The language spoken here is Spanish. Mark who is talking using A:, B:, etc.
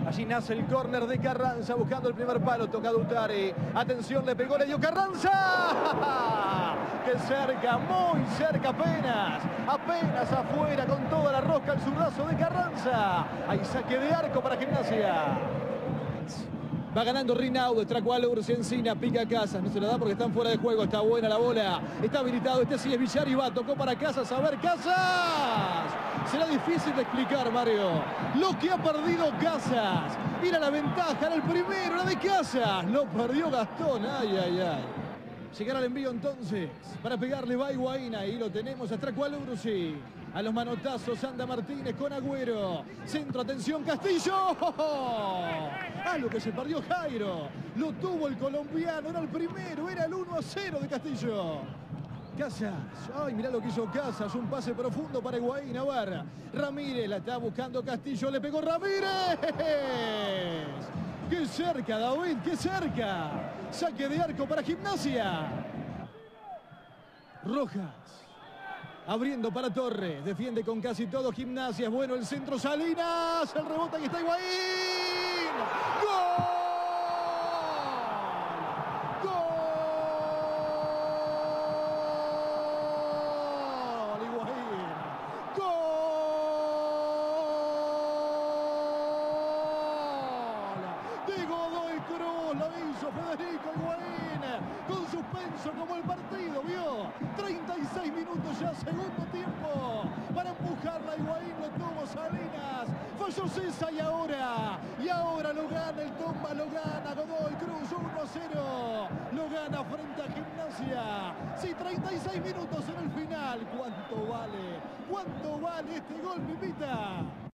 A: Allí nace el córner de Carranza buscando el primer palo. Toca Dutari. Atención, le pegó, le dio Carranza. ¡Qué cerca! Muy cerca apenas. Apenas afuera con toda la rosca el zurdazo de Carranza. Hay saque de arco para Gimnasia. Va ganando Rinaudo, Tracualo, Encina, pica Casas, no se la da porque están fuera de juego, está buena la bola, está habilitado, este sí es Villar y va, tocó para Casas, a ver, Casas. Será difícil de explicar, Mario, lo que ha perdido Casas. Era la ventaja, era el primero, era de Casas, lo perdió Gastón, ay, ay, ay. Llegará el envío entonces para pegarle va Higuaín, ahí lo tenemos a Tracualo, sí. A los manotazos anda Martínez con Agüero. Centro, atención, Castillo. Ah, lo que se perdió Jairo. Lo tuvo el colombiano, era el primero, era el 1-0 de Castillo. Casas, ay, mirá lo que hizo Casas, un pase profundo para Higuaín, a ver. Ramírez, la está buscando Castillo, le pegó Ramírez. ¡Qué cerca, David, qué cerca! Saque de arco para Gimnasia. Rojas. Abriendo para Torres, defiende con casi todo Gimnasia, es bueno el centro, Salinas, el rebote y está Higuaín. ¡Gol! ¡Gol! Higuaín. ¡Gol! De Godoy Cruz, lo hizo Federico Higuaín, con suspenso como el partido, vio. 36 minutos ya, segundo tiempo, para empujarla Higuaín, lo tuvo Salinas, falló César y ahora lo gana el Tomba, lo gana Godoy Cruz, 1-0, lo gana frente a Gimnasia. Sí, 36 minutos en el final, ¿cuánto vale este gol, Pipita?